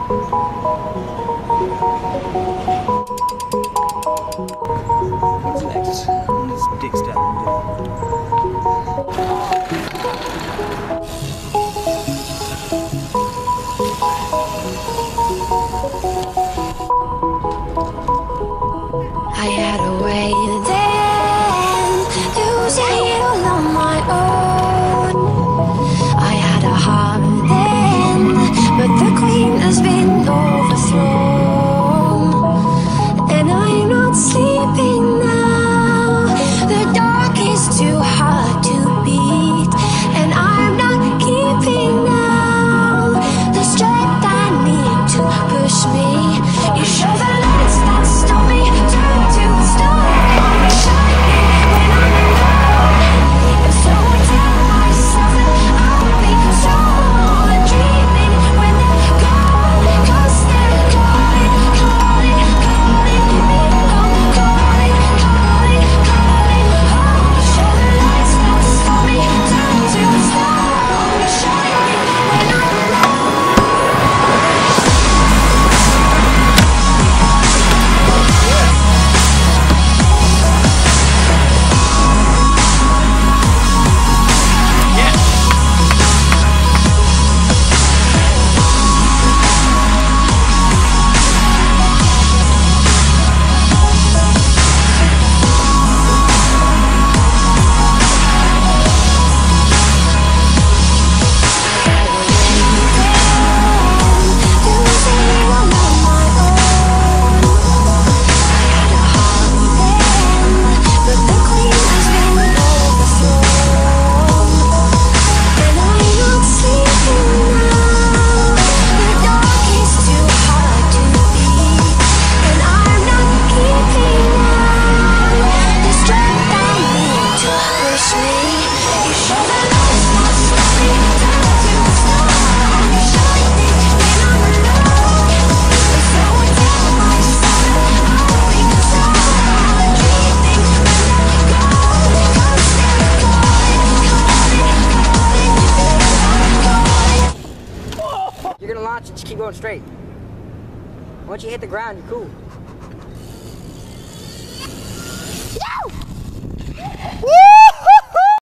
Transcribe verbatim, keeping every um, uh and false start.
What's next on this dick stabbing I had a way then to sail on my own. I had a heart then, but the queen has been overthrown. And I'm not sleeping now. The dark is too hard to beat, and I'm not keeping now the strength I need to push me. You show the lights that stop me, turn to stone. I'm shining when I'm alone, and so I tell myself that I'll be strong. I'm dreaming when they're gone, 'cause they're calling, calling, calling me home, calling, calling, calling home. Show the lights that stop me, turn to stone. I'm shining when I'm alone. You're gonna launch and just keep going straight. Once you hit the ground, you're cool. Woo!